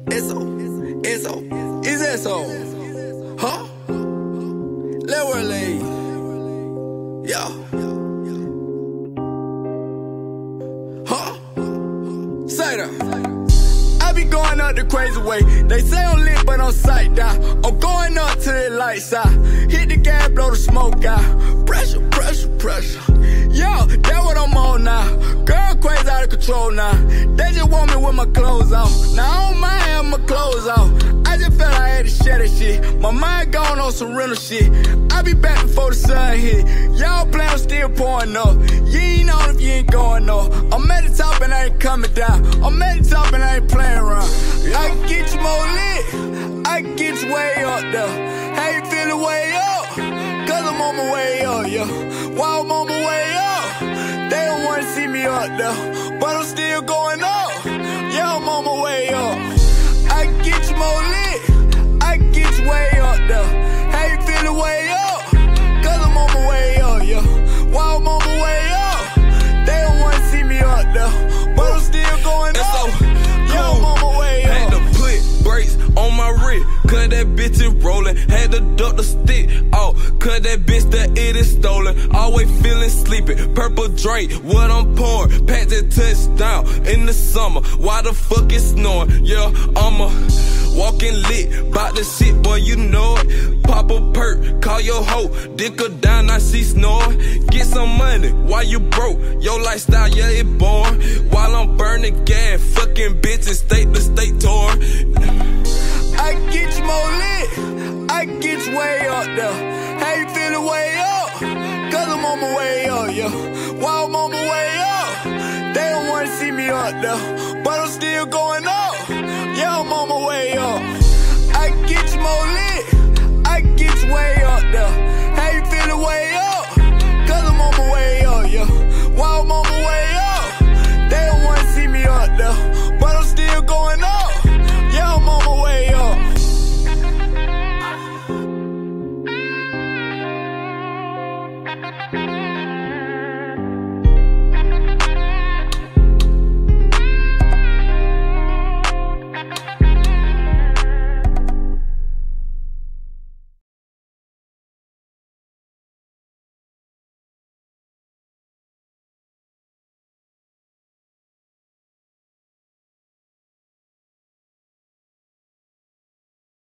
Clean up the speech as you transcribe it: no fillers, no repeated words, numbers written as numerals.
Eso, huh? Lewerley, yo, huh? Say that. I be going up the crazy way. They say I'm lit, but I'm psyched out. I'm going up to the light side. Hit the gas, blow the smoke out. Pressure, pressure, pressure. Yo, that's what I'm on now. Girl crazy out of control now. They just want me with my clothes off. Now I don't mind having my clothes off. I just felt I had to share that shit. My mind gone on some rental shit. I be back before the sun hit. Y'all play, I'm still pouring up. You ain't on if you ain't going up. I'm at the top and I ain't coming down. I'm at the top and I ain't playing around. I can get you more lit. I can get you way up there. How you feeling way up? Cause I'm on my way up, yeah. While I'm on my way up, they don't wanna see me up there, but I'm still going up. Yeah, I'm on my way up. I can get you more lit. I can get you way up there. How you feeling way up? Cause I'm on my way up, yeah. While I'm on my way up, they don't wanna see me up there, but I'm still going up. Yeah, I'm on my way up. Had to put brakes on my wrist, cause that bitch is rolling. Had to duck the stick off, cause that bitch that it is stolen. Always feeling sleepy, purple drink, what I'm pouring. Pack that touchdown in the summer, why the fuck is snoring? Yeah, I'm a walking lit, bout the shit, boy, you know it. Pop a perk, call your hoe, dick her down, now she snoring. Get some money, while you broke, your lifestyle, yeah, it boring. While I'm burning gas, fucking bitches, state to state tour. I can get you more lit. I can get you way up there. How you feeling way up? Cause I'm on my way up, yeah. While I'm on my way up, they don't wanna see me up there, but I'm still going up. Yeah, I'm on my way up. I can get you more lit. I can get you way up there. How you feeling way up? Cause I'm on my way up, yeah. While I'm on my way up, they don't wanna see me up there, but I'm still going up. Yeah, I'm on my way up. Thank you.